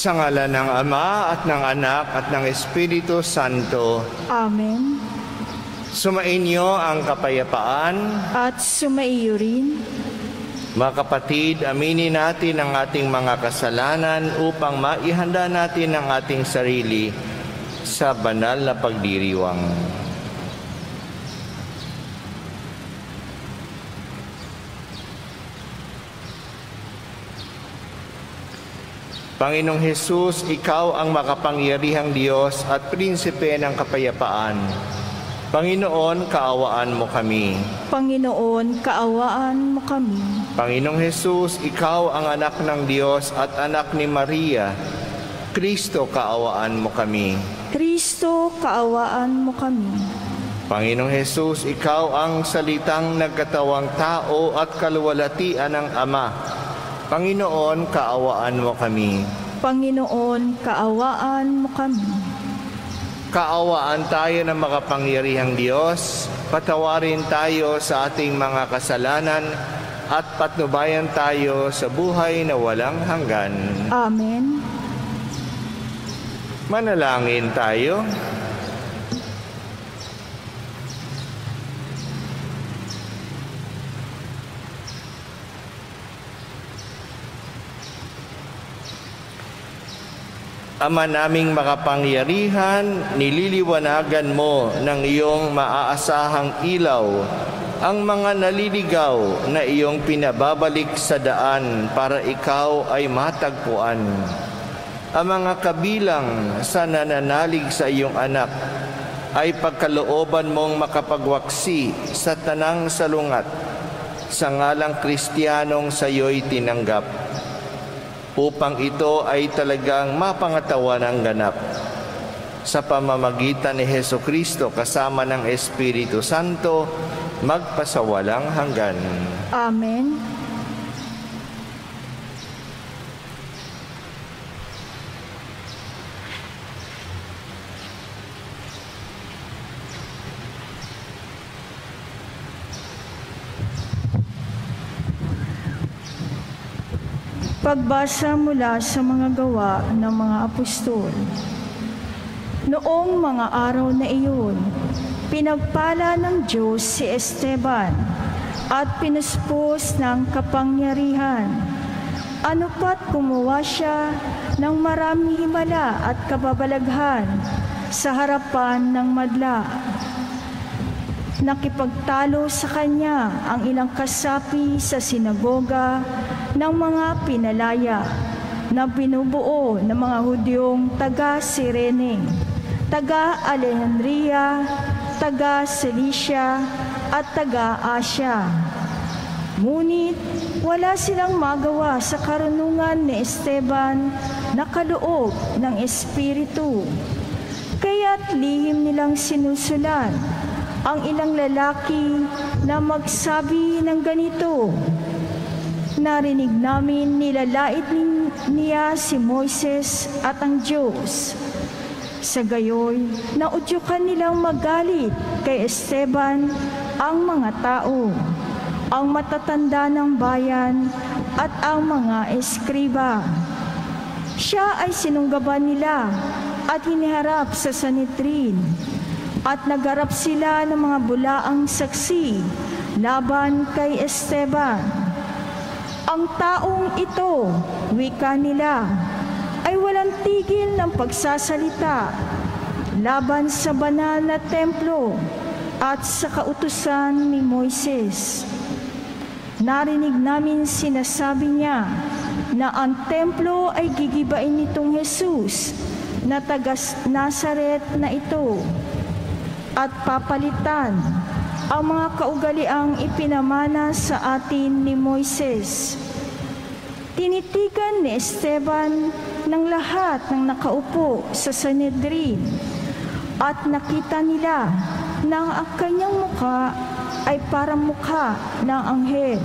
Sa ngalan ng Ama at ng Anak at ng Espiritu Santo. Amen. Sumainyo ang kapayapaan. At sumaiyo rin. Mga kapatid, aminin natin ang ating mga kasalanan upang maihanda natin ang ating sarili sa banal na pagdiriwang. Panginoong Hesus, Ikaw ang makapangyarihang Diyos at Prinsipe ng kapayapaan. Panginoon, kaawaan mo kami. Panginoon, kaawaan mo kami. Panginoong Hesus, Ikaw ang anak ng Diyos at anak ni Maria. Kristo, kaawaan mo kami. Kristo, kaawaan mo kami. Panginoong Hesus, Ikaw ang salitang nagkatawang tao at kaluwalhatian ng Ama. Panginoon, kaawaan mo kami. Panginoon, kaawaan mo kami. Kaawaan tayo ng makapangyarihang Diyos, patawarin tayo sa ating mga kasalanan at patnubayan tayo sa buhay na walang hanggan. Amen. Manalangin tayo. Ama naming makapangyarihan, nililiwanagan mo ng iyong maaasahang ilaw ang mga naliligaw na iyong pinababalik sa daan para ikaw ay matagpuan. Ang mga kabilang sa nananalig sa iyong anak ay pagkalooban mong makapagwaksi sa tanang salungat sa ngalang Kristiyanong sa iyo'y tinanggap, upang ito ay talagang mapangatawan ng ganap. Sa pamamagitan ni Hesukristo kasama ng Espiritu Santo, magpasawalang hanggan. Amen. Pagbasa mula sa mga gawa ng mga apostol. Noong mga araw na iyon, pinagpala ng Diyos si Esteban at pinuspos ng kapangyarihan. Ano pat gumawa siya ng maraming himala at kababalaghan sa harapan ng madla. Nakipagtalo sa kanya ang ilang kasapi sa sinagoga ng mga pinalaya na binubuo ng mga Hudyong taga-Sirene, taga-Alejandria, taga-Cilicia at taga-Asya. Ngunit wala silang magawa sa karunungan ni Esteban na kaloob ng Espiritu. Kaya't lihim nilang sinusulan ang ilang lalaki na magsabi ng ganito: narinig namin nilalait niya si Moises at ang Diyos. Sa gayoy, naudyukan nilang magalit kay Esteban ang mga tao, ang matatanda ng bayan at ang mga eskriba. Siya ay sinunggaban nila at hiniharap sa Sanhedrin, at nagharap sila ng mga bulaang saksi laban kay Esteban. Ang taong ito, wika nila, ay walang tigil ng pagsasalita laban sa banal na templo at sa kautusan ni Moises. Narinig namin sinasabi niya na ang templo ay gigibain nitong Jesus na taga-Nazaret na ito, at papalitan ang mga kaugaliang ipinamana sa atin ni Moises. Tinitigan ni Esteban ng lahat ng nakaupo sa Sanhedrin, at nakita nila na ang kanyang mukha ay parang mukha ng anghel.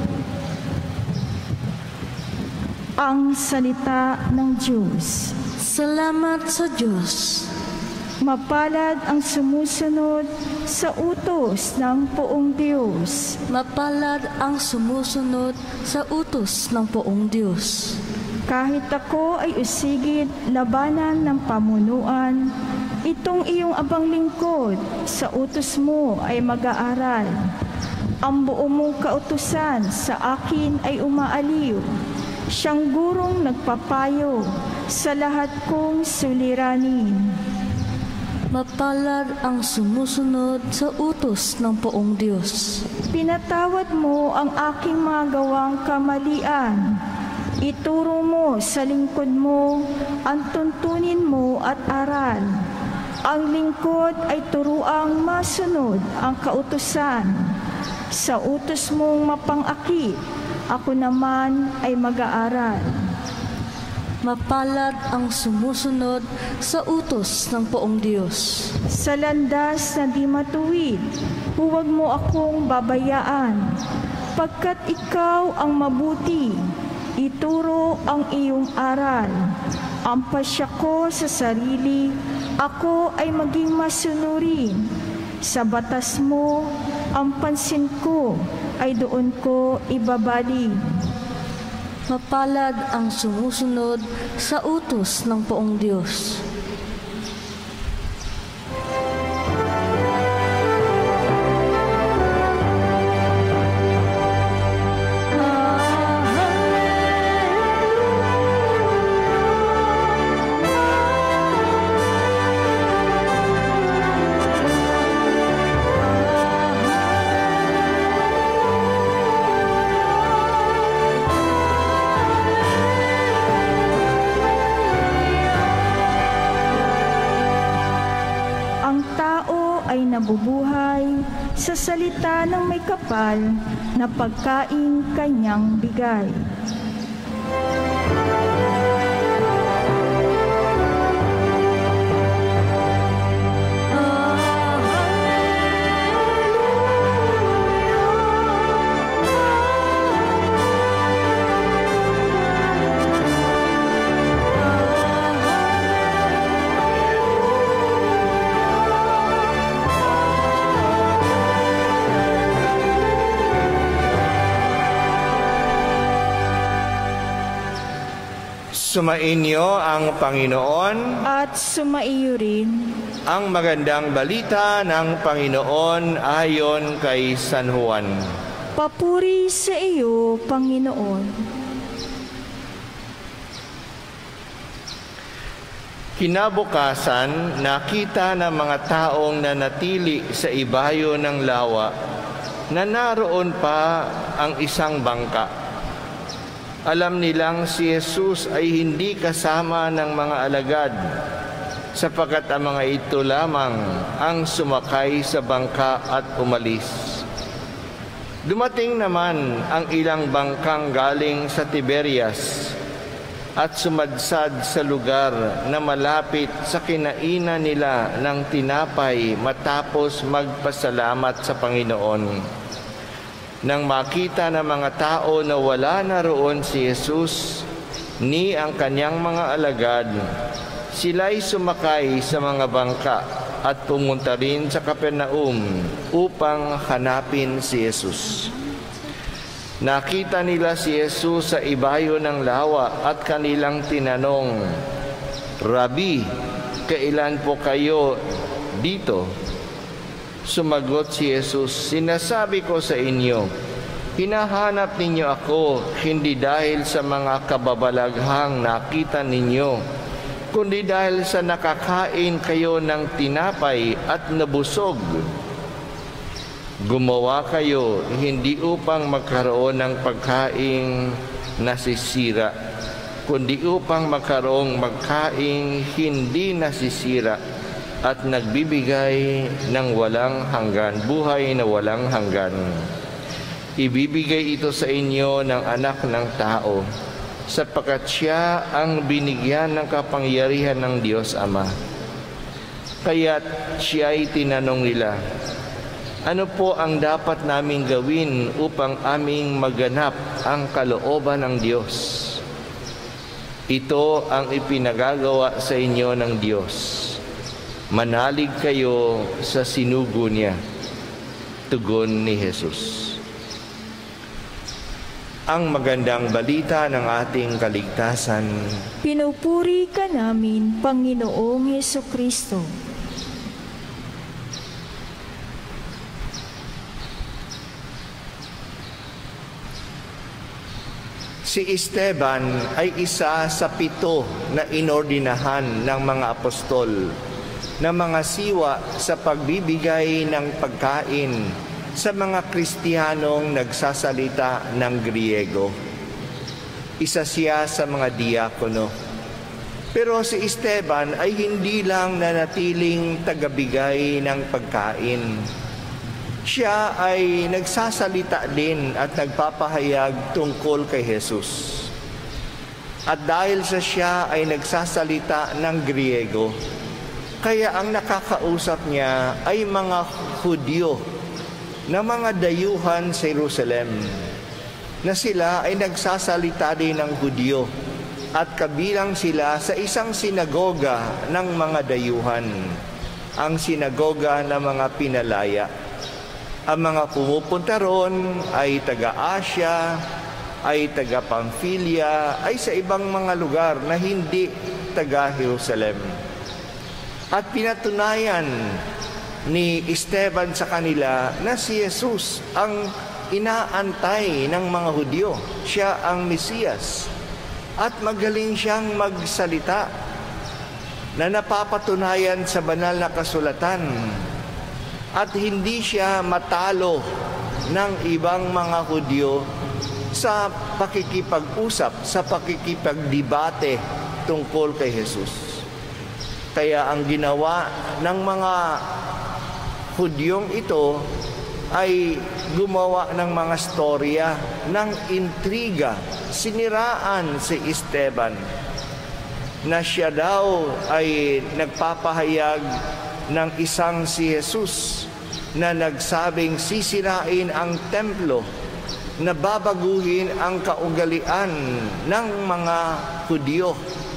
Ang salita ng Diyos. Salamat sa Diyos. Mapalad ang sumusunod sa utos ng poong Diyos. Mapalad ang sumusunod sa utos ng poong Diyos. Kahit ako ay usigid labanan ng pamunuan, itong iyong abang lingkod sa utos mo ay mag-aaral. Ang buo mong kautusan sa akin ay umaaliw. Siyang gurong nagpapayo sa lahat kong suliranin. Mapalad ang sumusunod sa utos ng poong Diyos. Pinatawad mo ang aking mga gawang kamalian. Ituro mo sa lingkod mo ang tuntunin mo at aral. Ang lingkod ay turuang masunod ang kautusan. Sa utos mong mapang-akit, ako naman ay mag-aaral. Mapalad ang sumusunod sa utos ng poong Diyos. Sa landas na di matuwid, huwag mo akong babayaan. Pagkat ikaw ang mabuti, ituro ang iyong aral. Ang pasya ko sa sarili, ako ay maging masunurin. Sa batas mo, ang pansin ko ay doon ko ibabalik. Mapalad ang sumusunod sa utos ng poong Diyos. Nabubuhay sa salita ng may kapal na pagkain kanyang bigay. Sumainyo ang Panginoon at sumaiyo rin ang magandang balita ng Panginoon ayon kay San Juan. Papuri sa iyo, Panginoon. Kinabukasan, nakita ng mga taong nanatili sa ibayo ng lawa na naroon pa ang isang bangka. Alam nilang si Jesus ay hindi kasama ng mga alagad, sapagkat ang mga ito lamang ang sumakay sa bangka at umalis. Dumating naman ang ilang bangkang galing sa Tiberias at sumadsad sa lugar na malapit sa kinainan nila ng tinapay matapos magpasalamat sa Panginoon. Nang makita ng mga tao na wala na roon si Jesus ni ang kanyang mga alagad, sila'y sumakay sa mga bangka at pumunta rin sa Capernaum upang hanapin si Jesus. Nakita nila si Jesus sa ibayo ng lawa at kanilang tinanong, "Rabi, kailan po kayo dito?" Sumagot si Jesus, "Sinasabi ko sa inyo, hinahanap ninyo ako hindi dahil sa mga kababalaghang nakita ninyo, kundi dahil sa nakakain kayo ng tinapay at nabusog. Gumawa kayo hindi upang magkaroon ng pagkaing nasisira, kundi upang magkaroong magkaing hindi nasisira at nagbibigay ng walang hanggan, buhay na walang hanggan. Ibibigay ito sa inyo ng Anak ng Tao, sapagkat siya ang binigyan ng kapangyarihan ng Diyos Ama." Kaya't siya'y tinanong nila, "Ano po ang dapat naming gawin upang aming maganap ang kalooban ng Diyos?" "Ito ang ipinagagawa sa inyo ng Diyos. Manalig kayo sa sinugo niya." Tugon ni Jesus. ang magandang balita ng ating kaligtasan. Pinupuri ka namin, Panginoong Hesukristo. Si Esteban ay isa sa 7 na inordinahan ng mga apostol na mga siwa sa pagbibigay ng pagkain sa mga Kristiyanong nagsasalita ng Griego. Isa siya sa mga diakono. Pero si Esteban ay hindi lang nanatiling tagabigay ng pagkain. Siya ay nagsasalita din at nagpapahayag tungkol kay Jesus. At dahil sa siya ay nagsasalita ng Griego, kaya ang nakakausap niya ay mga Hudyo na mga dayuhan sa Jerusalem, na sila ay nagsasalita din ng Hudyo at kabilang sila sa isang sinagoga ng mga dayuhan, ang sinagoga ng mga pinalaya. Ang mga pumupunta ron ay taga-Asya, ay taga-Pamphylia, ay sa ibang mga lugar na hindi taga-Jerusalem. At pinatunayan ni Esteban sa kanila na si Jesus ang inaantay ng mga Hudyo. Siya ang Mesiyas. At magaling siyang magsalita na napapatunayan sa banal na kasulatan. At hindi siya matalo ng ibang mga Hudyo sa pakikipag-usap, sa pakikipagdebate tungkol kay Jesus. Kaya ang ginawa ng mga Hudyong ito ay gumawa ng mga storya ng intriga. Siniraan si Esteban na siya daw ay nagpapahayag ng isang si Jesus na nagsabing sisirain ang templo, na babaguhin ang kaugalian ng mga Hudyo.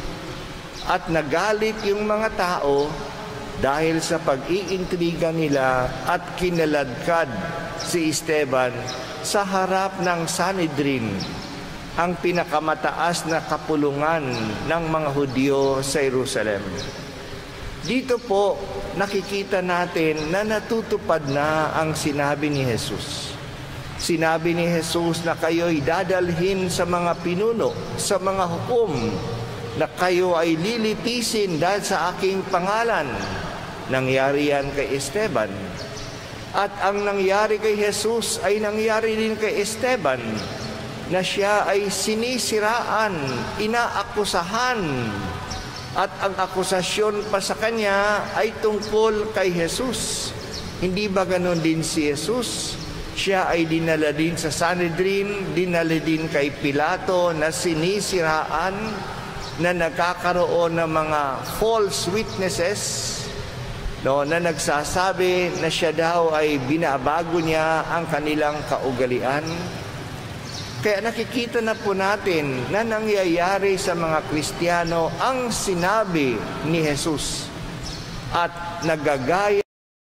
At nagalit yung mga tao dahil sa pag-iintriga nila at kinaladkad si Esteban sa harap ng Sanhedrin, ang pinakamataas na kapulungan ng mga Hudyo sa Jerusalem. Dito po nakikita natin na natutupad na ang sinabi ni Jesus. Sinabi ni Jesus na kayo'y dadalhin sa mga pinuno, sa mga hukom, na kayo ay lilitisin dahil sa aking pangalan. Nangyari yan kay Esteban. At ang nangyari kay Jesus ay nangyari din kay Esteban, na siya ay sinisiraan, inaakusahan. At ang akusasyon pa sa kanya ay tungkol kay Jesus. Hindi ba ganon din si Jesus? Siya ay dinala din sa Sanhedrin, dinala din kay Pilato na sinisiraan, na nagkakaroon ng mga false witnesses, no, na nagsasabi na siya daw ay binabago niya ang kanilang kaugalian. Kaya nakikita na po natin na nangyayari sa mga Kristiyano ang sinabi ni Jesus at nagagaya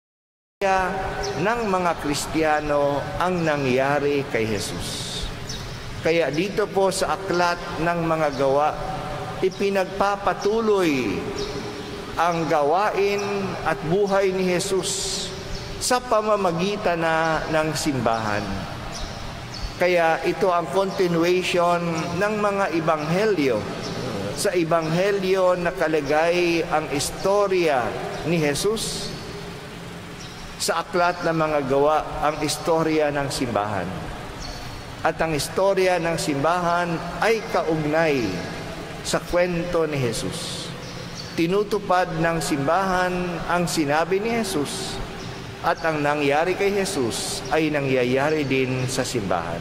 ng mga Kristiyano ang nangyari kay Jesus. Kaya dito po sa aklat ng mga gawa, ipinagpapatuloy ang gawain at buhay ni Jesus sa pamamagitan ng simbahan. Kaya ito ang continuation ng mga ebanghelyo. Sa ebanghelyo nakalagay ang istorya ni Jesus. Sa aklat ng mga gawa, ang istorya ng simbahan. At ang istorya ng simbahan ay kaugnay sa kwento ni Jesus. Tinutupad ng simbahan ang sinabi ni Jesus, at ang nangyari kay Jesus ay nangyayari din sa simbahan.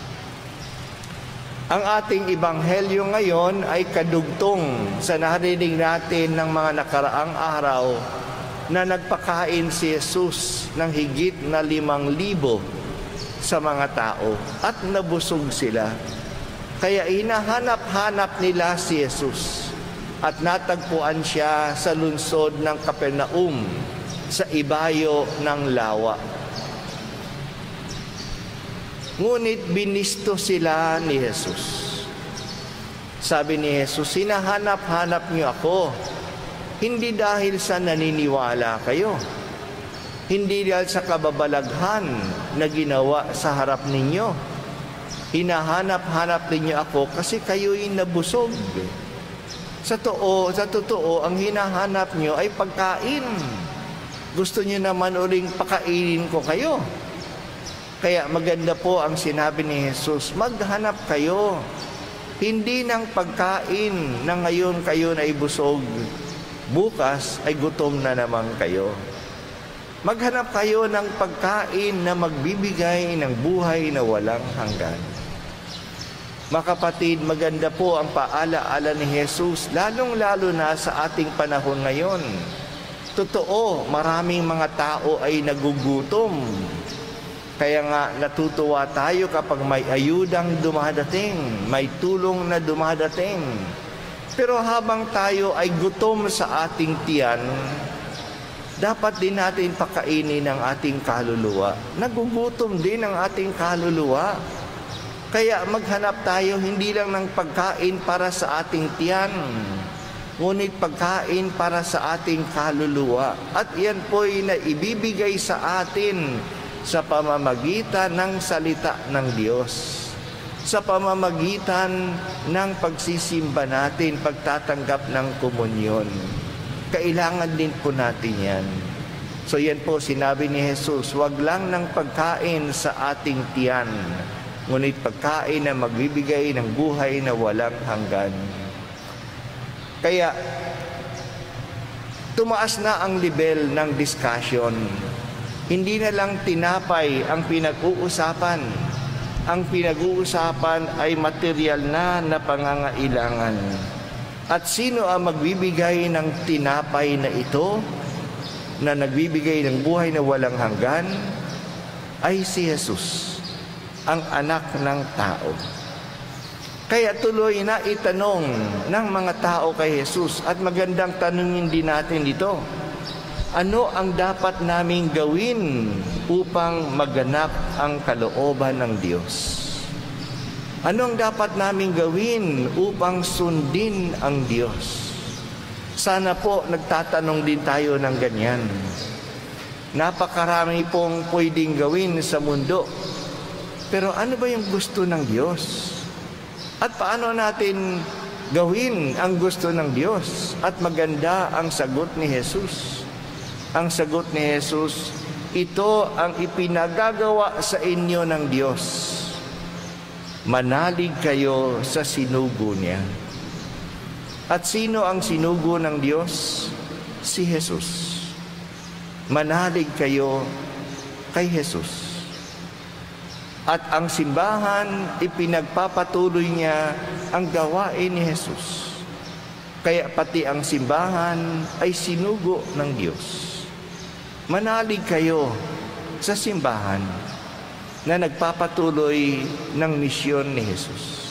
Ang ating ebanghelyo ngayon ay kadugtong sa narinig natin ng mga nakaraang araw na nagpakain si Jesus ng higit na 5,000 sa mga tao at nabusog sila. Kaya hinahanap-hanap nila si Jesus at natagpuan siya sa lungsod ng Capernaum, sa ibayo ng lawa. Ngunit binisto sila ni Jesus. Sabi ni Jesus, hinahanap-hanap niyo ako, hindi dahil sa naniniwala kayo, hindi dahil sa kababalaghan na ginawa sa harap ninyo. Hinahanap-hanap ninyo ako kasi kayo'y nabusog. Sa totoo, ang hinahanap niyo ay pagkain. Gusto niyo naman uling pakainin ko kayo. Kaya maganda po ang sinabi ni Jesus, maghanap kayo. Hindi ng pagkain na ngayon kayo na ibusog, bukas ay gutom na naman kayo. Maghanap kayo ng pagkain na magbibigay ng buhay na walang hanggan. Mga kapatid, maganda po ang paalaala ni Jesus, lalong-lalo na sa ating panahon ngayon. Totoo, maraming mga tao ay nagugutom. Kaya nga natutuwa tayo kapag may ayudang dumadating, may tulong na dumadating. Pero habang tayo ay gutom sa ating tiyan, dapat din natin pakainin ang ating kaluluwa. Nagugutom din ang ating kaluluwa. Kaya maghanap tayo hindi lang ng pagkain para sa ating tiyan, ngunit pagkain para sa ating kaluluwa. At yan po'y naibibigay sa atin sa pamamagitan ng salita ng Diyos, sa pamamagitan ng pagsisimba natin, pagtatanggap ng komunyon. Kailangan din po natin yan. So yan po sinabi ni Jesus, wag lang ng pagkain sa ating tiyan, ngunit pagkain na magbibigay ng buhay na walang hanggan. Kaya tumaas na ang level ng discussion. Hindi na lang tinapay ang pinag-uusapan. Ang pinag-uusapan ay material na pangangailangan. At sino ang magbibigay ng tinapay na ito, na nagbibigay ng buhay na walang hanggan? Ay si Jesus, ang anak ng tao. Kaya tuloy na itanong ng mga tao kay Jesus, at magandang tanungin din natin dito, ano ang dapat naming gawin upang maganap ang kalooban ng Diyos? Ano ang dapat naming gawin upang sundin ang Diyos? Sana po nagtatanong din tayo ng ganyan. Napakarami pong pwedeng gawin sa mundo. Pero ano ba yung gusto ng Diyos? At paano natin gawin ang gusto ng Diyos? At maganda ang sagot ni Jesus. Ang sagot ni Jesus, ito ang ipinagagawa sa inyo ng Diyos. Manalig kayo sa sinugo niya. At sino ang sinugo ng Diyos? Si Jesus. Manalig kayo kay Jesus. At ang simbahan, ipinagpapatuloy niya ang gawain ni Jesus. Kaya pati ang simbahan ay sinugo ng Diyos. Manalig kayo sa simbahan na nagpapatuloy ng misyon ni Jesus.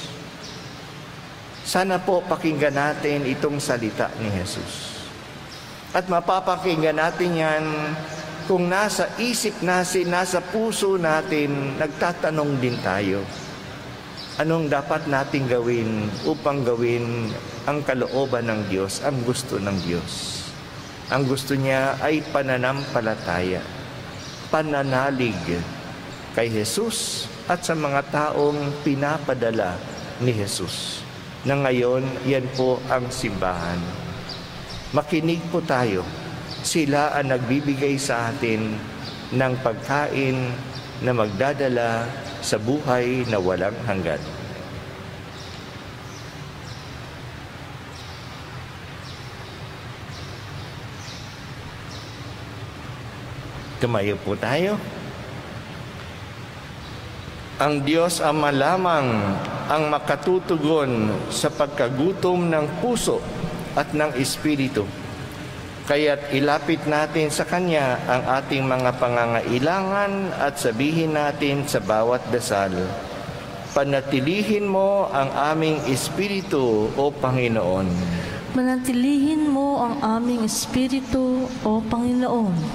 Sana po pakinggan natin itong salita ni Jesus. At mapapakinggan natin yan kung nasa isip natin, nasa puso natin, nagtatanong din tayo. Anong dapat nating gawin upang gawin ang kalooban ng Diyos, ang gusto ng Diyos? Ang gusto niya ay pananampalataya, pananalig kay Jesus at sa mga taong pinapadala ni Jesus. Na ngayon, yan po ang simbahan. Makinig po tayo. Sila ang nagbibigay sa atin ng pagkain na magdadala sa buhay na walang hanggan. Tumayo po tayo. Ang Diyos Ama lamang ang makatutugon sa pagkagutom ng puso at ng espiritu. Kaya't ilapit natin sa Kanya ang ating mga pangangailangan at sabihin natin sa bawat dasal, panatilihin mo ang aming espiritu, O Panginoon. Manatilihin mo ang aming espiritu, O Panginoon.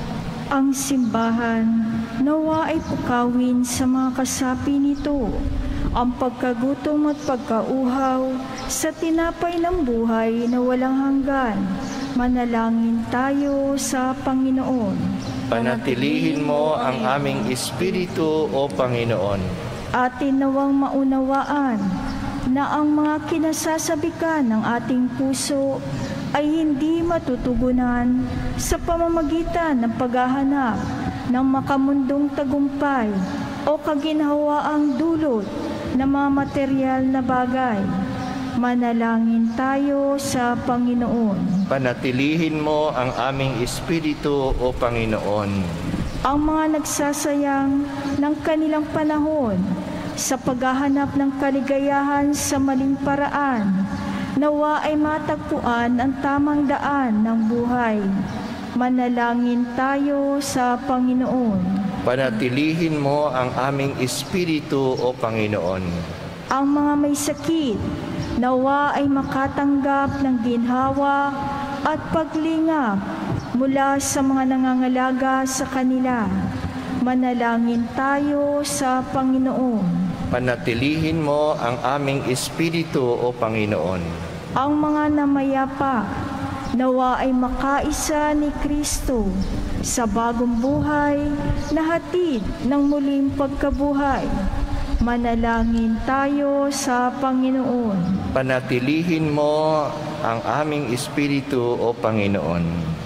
Ang simbahan nawa ay pukawin sa mga kasapi nito, ang pagkagutom at pagkauhaw sa tinapay ng buhay na walang hanggan. Manalangin tayo sa Panginoon. Panatilihin mo ang aming espiritu, O Panginoon. Atin nawang maunawaan na ang mga kinasasabikan ng ating puso ay hindi matutugunan sa pamamagitan ng paghahanap ng makamundong tagumpay o kaginhawaang dulot ng mga material na bagay. Manalangin tayo sa Panginoon. Panatilihin mo ang aming espiritu, O Panginoon. Ang mga nagsasayang ng kanilang panahon sa paghahanap ng kaligayahan sa maling paraan, nawa ay matagpuan ang tamang daan ng buhay. Manalangin tayo sa Panginoon. Panatilihin mo ang aming espiritu, O Panginoon. Ang mga may sakit, nawa ay makatanggap ng ginhawa at paglingap mula sa mga nangangalaga sa kanila. Manalangin tayo sa Panginoon. Panatilihin mo ang aming espiritu, O Panginoon. Ang mga namayapa, nawa ay makaisa ni Kristo sa bagong buhay na hatid ng muling pagkabuhay. Manalangin tayo sa Panginoon. Panatilihin mo ang aming espiritu, O Panginoon.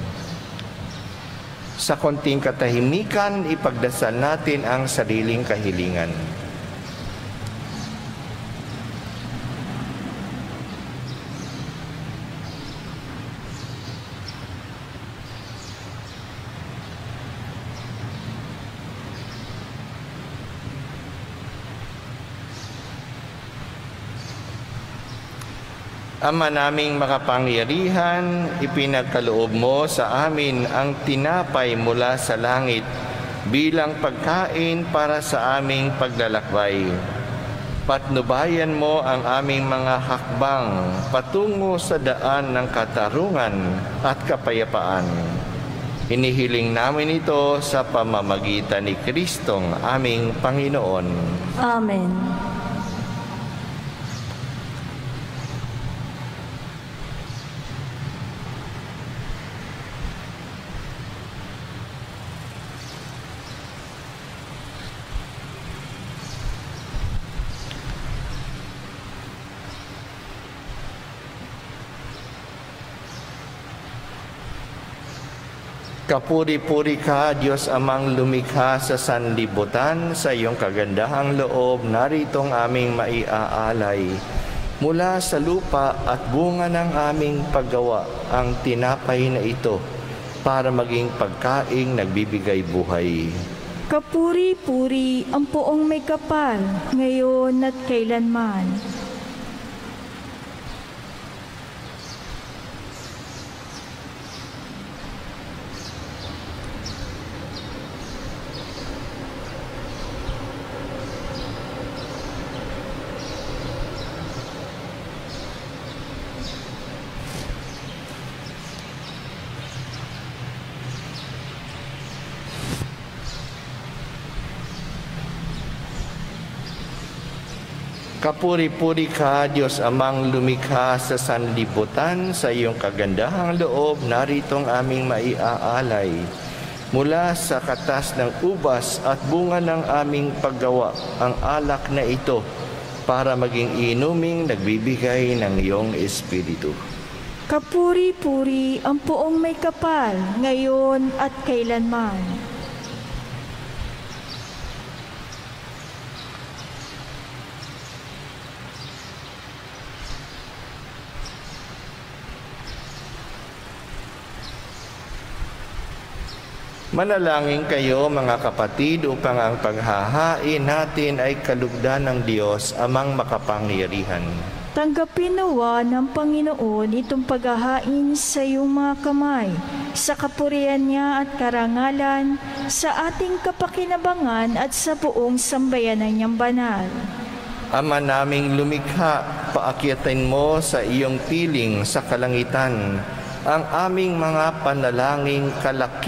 Sa konting katahimikan, ipagdasal natin ang sariling kahilingan. Ama naming makapangyarihan, ipinagkaloob mo sa amin ang tinapay mula sa langit bilang pagkain para sa aming paglalakbay. Patnubayan mo ang aming mga hakbang patungo sa daan ng katarungan at kapayapaan. Inihiling namin ito sa pamamagitan ni Kristong aming Panginoon. Amen. Kapuri-puri ka, Diyos Amang lumikha sa sanlibutan, sa iyong kagandahang loob, naritong aming maiaalay. Mula sa lupa at bunga ng aming paggawa, ang tinapay na ito, para maging pagkaing nagbibigay buhay. Kapuri-puri ang poong may kapal, ngayon at kailanman. Kapuri-puri ka, Diyos Amang lumikha sa sanlibutan, sa iyong kagandahang loob, naritong aming maiaalay. Mula sa katas ng ubas at bunga ng aming paggawa, ang alak na ito, para maging inuming nagbibigay ng iyong Espiritu. Kapuri-puri ang poong may kapal, ngayon at kailanman. Manalangin kayo mga kapatid upang ang paghahain natin ay kalugdan ng Diyos Amang makapangyarihan. Tanggapin nawa ng Panginoon itong paghahain sa iyong mga kamay, sa kapurihan niya at karangalan, sa ating kapakinabangan at sa buong sambayanan niyang banal. Ama naming lumikha, paakyatin mo sa iyong piling sa kalangitan ang aming mga panalangin kalakip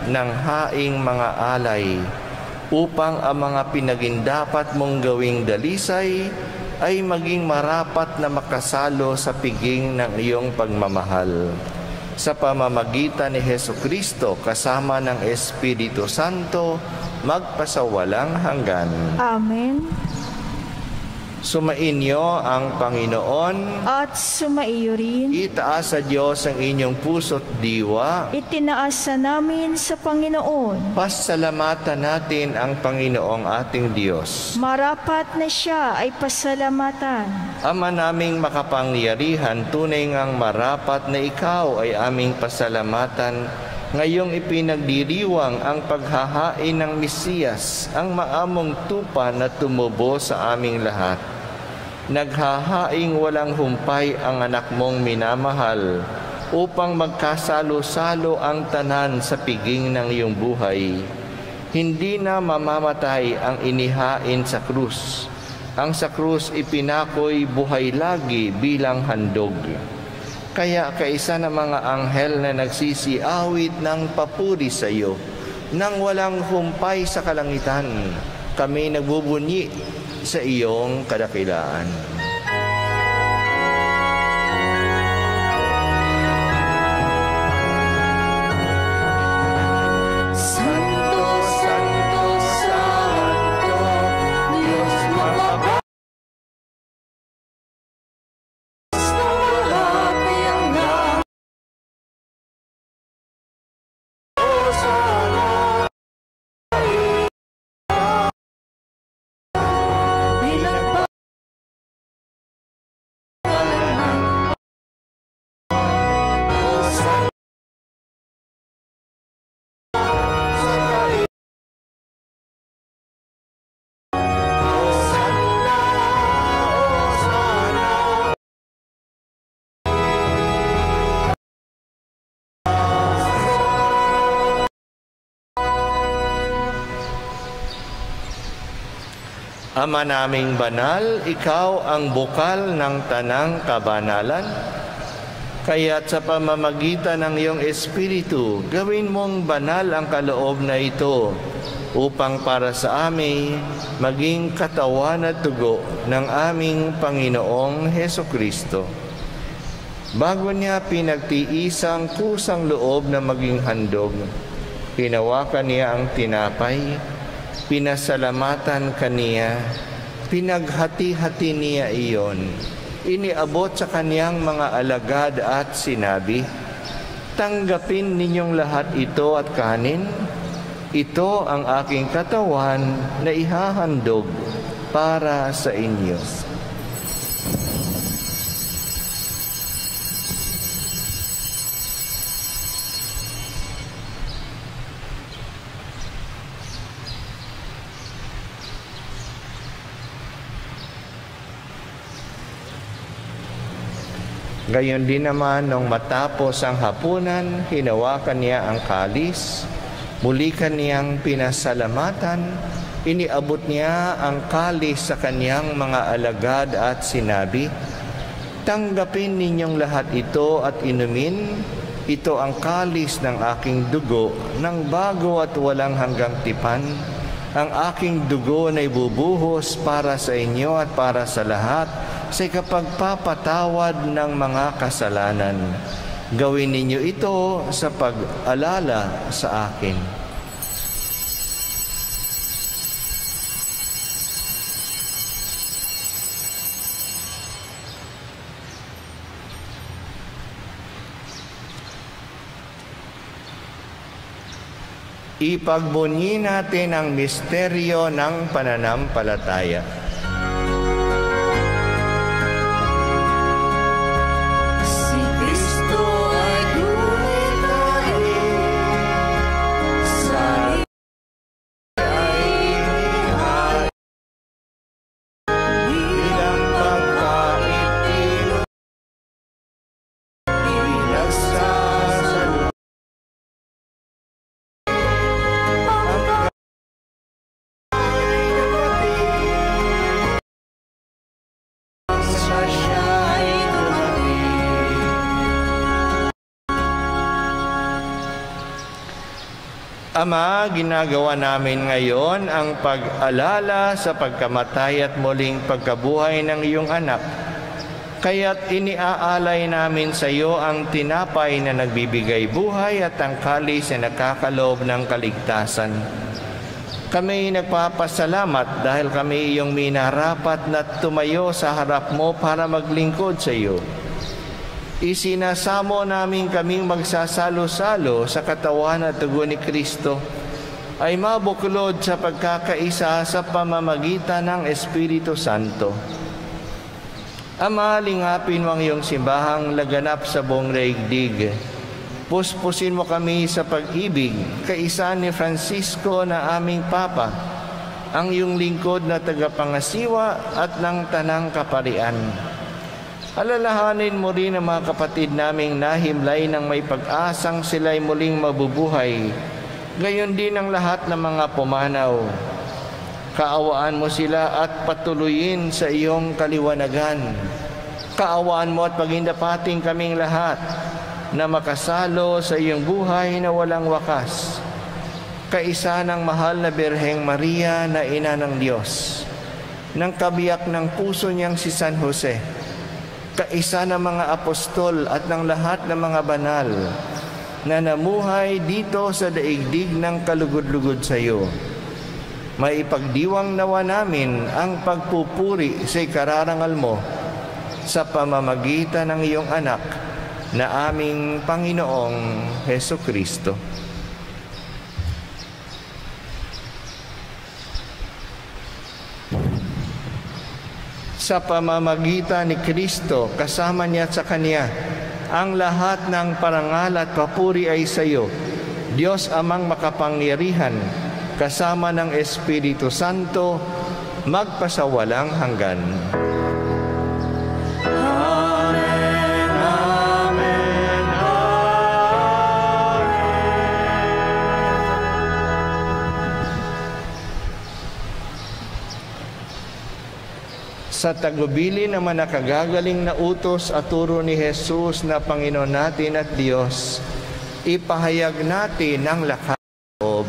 ng haing mga alay, upang ang mga pinagindapat mong gawing dalisay ay maging marapat na makasalo sa piging ng iyong pagmamahal. Sa pamamagitan ni Hesukristo kasama ng Espiritu Santo, magpasawalang hanggan. Amen. Sumainyo ang Panginoon. At sumaiyo rin. Itaas sa Diyos ang inyong puso't diwa. Itinaas sa namin sa Panginoon. Pasalamatan natin ang Panginoong ating Diyos. Marapat na siya ay pasalamatan. Ama naming makapangyarihan, tunay ngang marapat na ikaw ay aming pasalamatan. Ngayong ipinagdiriwang ang paghahain ng Mesiyas, ang maamong tupa na tumubo sa aming lahat. Naghahaing walang humpay ang anak mong minamahal, upang magkasalo-salo ang tanan sa piging ng iyong buhay. Hindi na mamamatay ang inihain sa krus. Ang sa krus ipinakoy buhay lagi bilang handog. Kaya kaisa ng mga anghel na nagsisiawit ng papuri sa iyo, nang walang humpay sa kalangitan, kami nagbubunyi sa iyong kadakilaan. Ama naming banal, ikaw ang bukal ng tanang kabanalan. Kaya't sa pamamagitan ng iyong Espiritu, gawin mong banal ang kaloob na ito, upang para sa amin maging katawan at dugo ng aming Panginoong Hesukristo. Bago niya pinagtiisang kusang loob na maging handog, hinawakan niya ang tinapay, pinasalamatan kaniya, pinaghati-hati niya iyon, iniabot sa kaniyang mga alagad at sinabi, "Tanggapin ninyong lahat ito at kanin. Ito ang aking katawan na ihahandog para sa inyo." Gayon din naman, nung matapos ang hapunan, hinawakan niya ang kalis, muli kaniyang pinasalamatan, iniabot niya ang kalis sa kaniyang mga alagad at sinabi, "Tanggapin ninyong lahat ito at inumin, ito ang kalis ng aking dugo, ng bago at walang hanggang tipan. Ang aking dugo na ibubuhos para sa inyo at para sa lahat, sa ikapagpapatawad ng mga kasalanan. Gawin ninyo ito sa pag-alala sa akin." Ipagbunyi natin ang misteryo ng pananampalataya. Ama, ginagawa namin ngayon ang pag-alala sa pagkamatay at muling pagkabuhay ng iyong anak. Kaya't iniaalay namin sa iyo ang tinapay na nagbibigay buhay at ang kalis na nakakaloob ng kaligtasan. Kami nagpapasalamat dahil kami iyong minarapat na tumayo sa harap mo para maglingkod sa iyo. Isinasamo namin kaming magsasalo-salo sa katawan at dugo ni Kristo ay mabuklod sa pagkakaisa sa pamamagitan ng Espiritu Santo. Ama, lingapin mo ang iyong simbahang laganap sa buong daigdig. Puspusin mo kami sa pag-ibig, kaisa ni Francisco na aming Papa, ang iyong lingkod na tagapangasiwa at ng tanang kaparian. Alalahanin mo rin ang mga kapatid naming nahimlay ng may pag-asang sila'y muling mabubuhay, gayon din ang lahat ng mga pumanaw. Kaawaan mo sila at patuloyin sa iyong kaliwanagan. Kaawaan mo at pagindapating kaming lahat na makasalo sa iyong buhay na walang wakas. Kaisa ng mahal na Birheng Maria na Ina ng Diyos, ng kabiyak ng puso niyang si San Jose, kaisa ng mga apostol at ng lahat ng mga banal na namuhay dito sa daigdig ng kalugod-lugod sa iyo. Maipagdiwang nawa namin ang pagpupuri sa ikararangal mo sa pamamagitan ng iyong anak na aming Panginoong Hesukristo. Sa pamamagitan ni Kristo, kasama niya at sa Kanya, ang lahat ng parangal at papuri ay sa iyo, Diyos Amang makapangyarihan, kasama ng Espiritu Santo, magpasawalang hanggan. Amen, amen, amen. Sa tagubilin naman nakagagaling na utos at turo ni Jesus na Panginoon natin at Diyos, ipahayag natin ang lakas ng loob.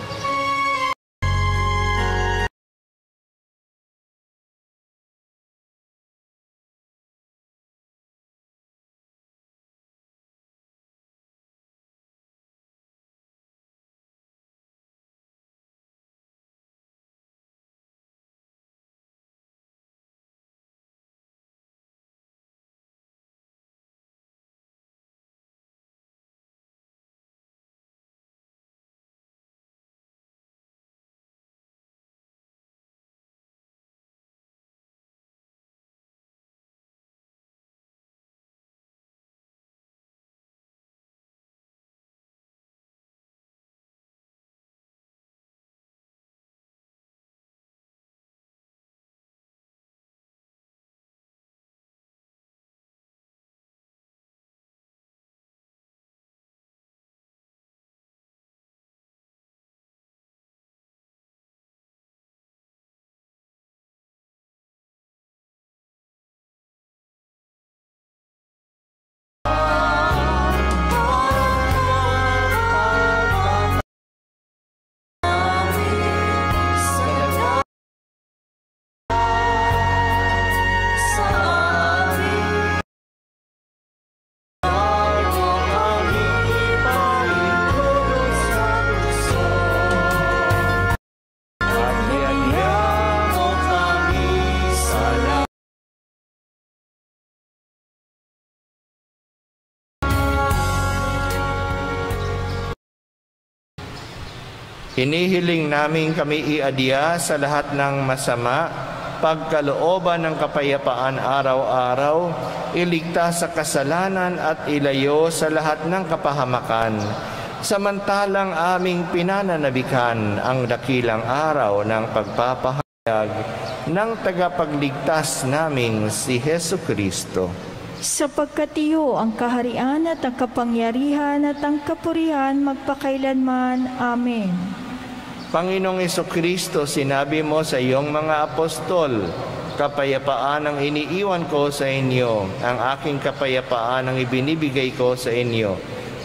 Hinihiling namin kami iadya sa lahat ng masama, pagkalooban ng kapayapaan araw-araw, iligtas sa kasalanan at ilayo sa lahat ng kapahamakan. Samantalang aming pinananabikan ang dakilang araw ng pagpapahayag ng tagapagligtas naming si Hesukristo. Sapagkat iyo ang kaharian at ang kapangyarihan at ang kapurihan magpakailanman. Amen. Panginoong Hesukristo, sinabi mo sa iyong mga apostol, kapayapaan ang iniiwan ko sa inyo, ang aking kapayapaan ang ibinibigay ko sa inyo.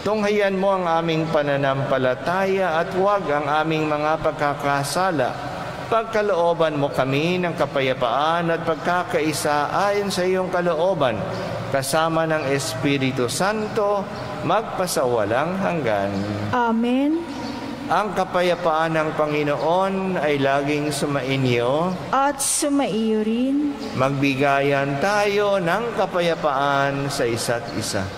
Tunghayan mo ang aming pananampalataya at huwag ang aming mga pagkakasala. Pagkalooban mo kami ng kapayapaan at pagkakaisa ayon sa iyong kalooban, kasama ng Espiritu Santo, magpasawalang hanggan. Amen. Ang kapayapaan ng Panginoon ay laging sumainyo. At sumaiyo rin. Magbigayan tayo ng kapayapaan sa isa't isa.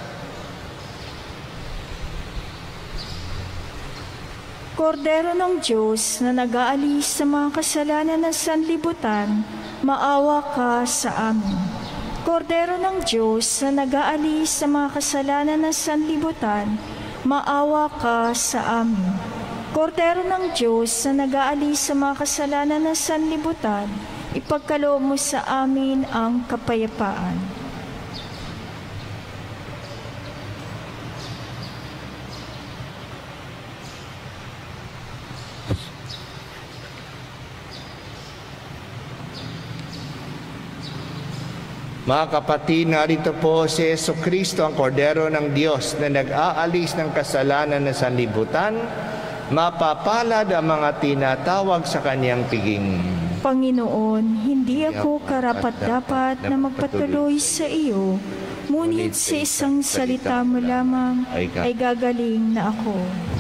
Kordero ng Diyos na nag-aalis sa mga kasalanan ng sanlibutan, maawa ka sa amin. Kordero ng Diyos na nag-aalis sa mga kasalanan ng sanlibutan, maawa ka sa amin. Kordero ng Diyos na nag-aalis sa mga kasalanan ng sanlibutan, ipagkaloob mo sa amin ang kapayapaan. Mga kapatid, narito po si Jesucristo, ang Kordero ng Diyos na nag-aalis ng kasalanan ng sanlibutan. Mapapalad ang mga tinatawag sa kanyang piging. Panginoon, hindi ako karapat-dapat na magpatuloy sa iyo, ngunit sa isang salita mo lamang ay gagaling na ako.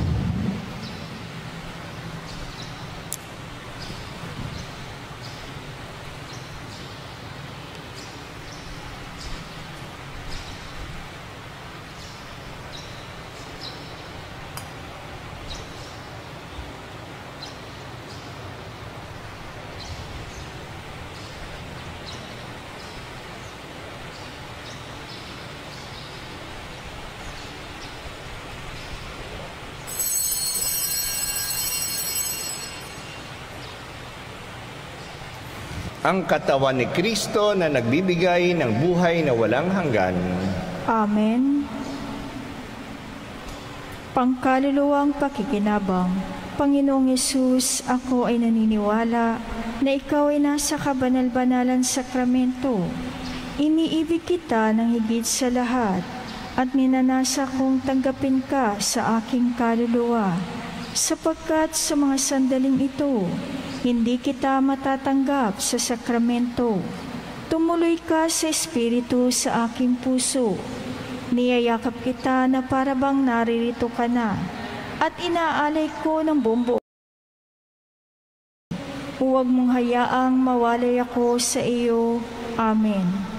Ang katawan ni Kristo na nagbibigay ng buhay na walang hanggan. Amen. Pangkaluluwang pakikinabang, Panginoong Yesus, ako ay naniniwala na ikaw ay nasa kabanal-banalan sakramento. Iniibig kita ng higit sa lahat at ninanasa kong tanggapin ka sa aking kaluluwa, sapagkat sa mga sandaling ito, hindi kita matatanggap sa sakramento. Tumuloy ka sa Espiritu sa aking puso. Niyayakap kita na parabang naririto ka na, at inaalay ko ng buong. Huwag mong hayaang mawalay ako sa iyo. Amen.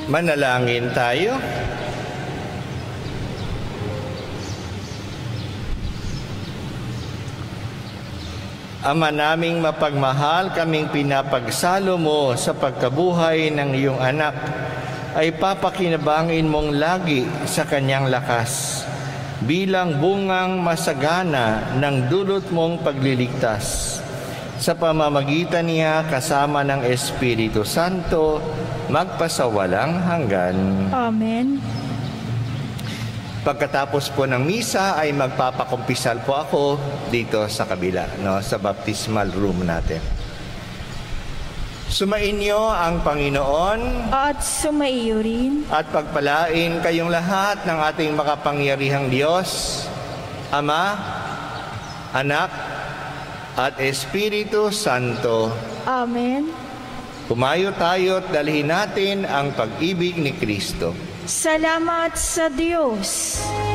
Manalangin tayo. Ama naming mapagmahal, kaming pinapagsalo mo sa pagkabuhay ng iyong anak, ay papakinabangin mong lagi sa kanyang lakas, bilang bungang masagana ng dulot mong pagliligtas. Sa pamamagitan niya kasama ng Espiritu Santo, magpasawalang hanggan. Amen. Pagkatapos po ng misa ay magpapakumpisal po ako dito sa kabila, sa baptismal room natin. Sumainyo ang Panginoon At sumaiyo rin. at pagpalain kayong lahat ng ating makapangyarihang Diyos, Ama, Anak, at Espiritu Santo. Amen. Pumayo tayo at dalhin natin ang pag-ibig ni Kristo. Salamat sa Diyos.